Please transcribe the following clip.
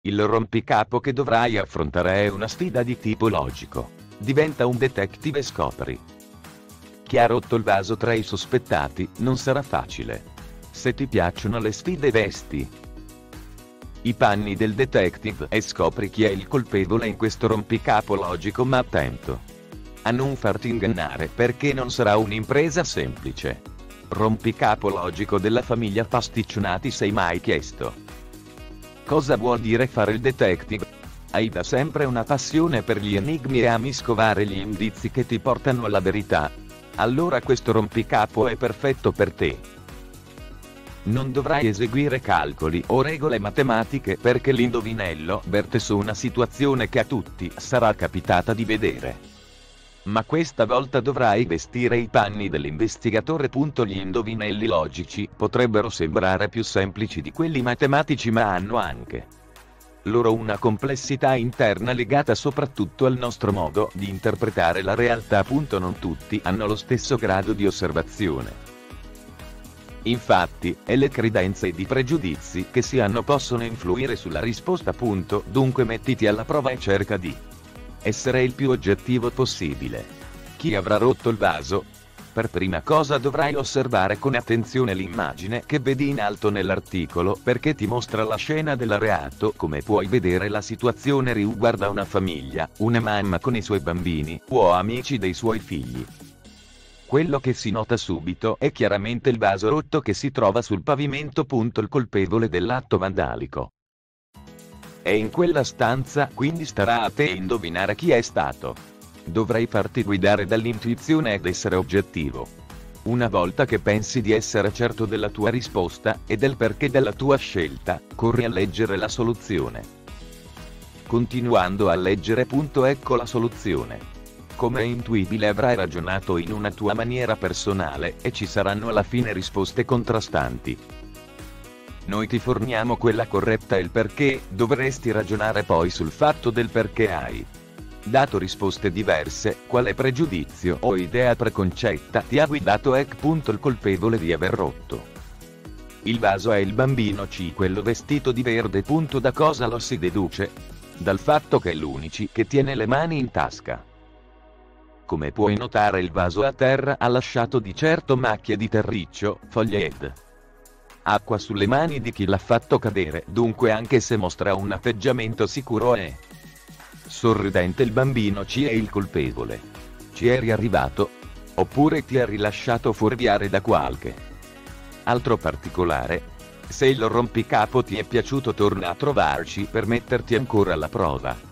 Il rompicapo che dovrai affrontare è una sfida di tipo logico. Diventa un detective e scopri. Chi ha rotto il vaso tra i sospettati non sarà facile. Se ti piacciono le sfide vesti i panni del detective e scopri chi è il colpevole in questo rompicapo logico, ma attento a non farti ingannare perché non sarà un'impresa semplice. Rompicapo logico della famiglia Pasticcionati. Sei mai chiesto cosa vuol dire fare il detective? Hai da sempre una passione per gli enigmi e ami scovare gli indizi che ti portano alla verità? Allora questo rompicapo è perfetto per te. Non dovrai eseguire calcoli o regole matematiche perché l'indovinello verte su una situazione che a tutti sarà capitata di vedere. Ma questa volta dovrai vestire i panni dell'investigatore. Gli indovinelli logici potrebbero sembrare più semplici di quelli matematici, ma hanno anche loro una complessità interna legata soprattutto al nostro modo di interpretare la realtà. Non tutti hanno lo stesso grado di osservazione. Infatti, e le credenze ed i pregiudizi che si hanno possono influire sulla risposta. Dunque mettiti alla prova e cerca di essere il più oggettivo possibile. Chi avrà rotto il vaso? Per prima cosa dovrai osservare con attenzione l'immagine che vedi in alto nell'articolo perché ti mostra la scena del reato. Come puoi vedere, la situazione riguarda una famiglia, una mamma con i suoi bambini o amici dei suoi figli. Quello che si nota subito è chiaramente il vaso rotto che si trova sul pavimento. Il colpevole dell'atto vandalico è in quella stanza, quindi starà a te indovinare chi è stato. Dovrai farti guidare dall'intuizione ed essere oggettivo. Una volta che pensi di essere certo della tua risposta e del perché della tua scelta, corri a leggere la soluzione. Continuando a leggere, ecco la soluzione. Come è intuibile, avrai ragionato in una tua maniera personale e ci saranno alla fine risposte contrastanti. Noi ti forniamo quella corretta e il perché. Dovresti ragionare poi sul fatto del perché hai dato risposte diverse, quale pregiudizio o idea preconcetta ti ha guidato. Il colpevole di aver rotto il vaso è il bambino C, quello vestito di verde. Da cosa lo si deduce? Dal fatto che è l'unico che tiene le mani in tasca. Come puoi notare, il vaso a terra ha lasciato di certo macchie di terriccio, foglie ed acqua sulle mani di chi l'ha fatto cadere. Dunque, anche se mostra un atteggiamento sicuro e sorridente, il bambino C è il colpevole. Ci eri arrivato? Oppure ti eri lasciato fuorviare da qualche altro particolare? Se il rompicapo ti è piaciuto, torna a trovarci per metterti ancora alla prova.